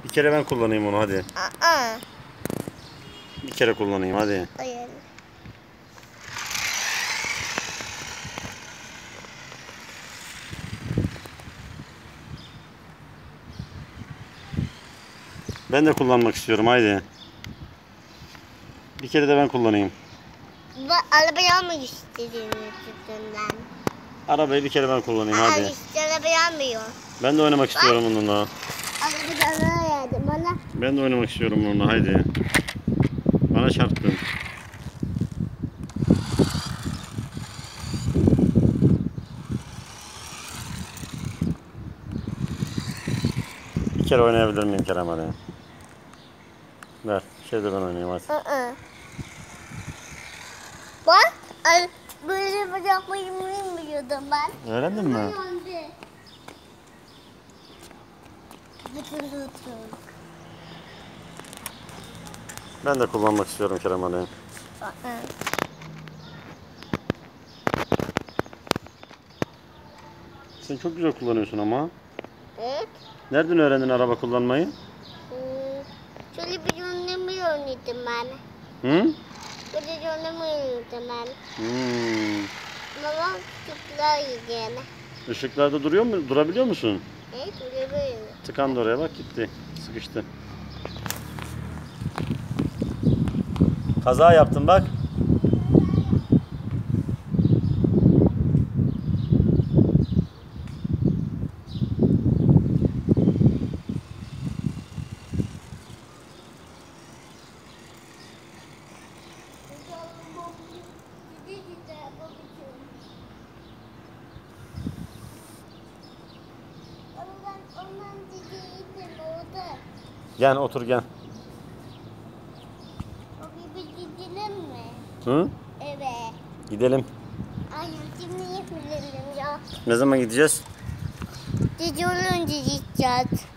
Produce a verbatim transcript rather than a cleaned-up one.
Bir kere ben kullanayım onu hadi. Aa. Bir kere kullanayım hadi. Hayır. Ben de kullanmak istiyorum haydi. Bir kere de ben kullanayım. Bu arabayı almak istediğini yüzünden. Arabayı bir kere ben kullanayım hadi. Aa, işte arabayı almıyor. Ben de oynamak istiyorum onunla. Arabayı bana verdi bana. Ben de oynamak istiyorum onunla haydi. Bana çarptın. Bir kere oynayabilir miyim Kerem hadi? Ver. Şey de ben oynayayım hadi. Aa. Bak. Ay, böyle yapmayı bilmiyordum ben. Öğrendin mi? Ben de kullanmak istiyorum Kerem hadi. Sen çok güzel kullanıyorsun ama. Evet. Nereden öğrendin araba kullanmayı? Hmm, Şöyle bir oynamayı oynadım ben. Hı? Böyle bir oynamayı oynadım ben. Hmm. Baba tıklar yiyeceğine. Işıklarda duruyor mu? Durabiliyor musun? Evet öyle böyle. Tıkandı oraya bak gitti. Sıkıştı. Kaza yaptın bak. Gel otur gel. O gibi gidelim mi? Hı? Evet. Gidelim. Ay şimdi yapmayalım ya. Ne zaman gideceğiz? Gece olunca gideceğiz.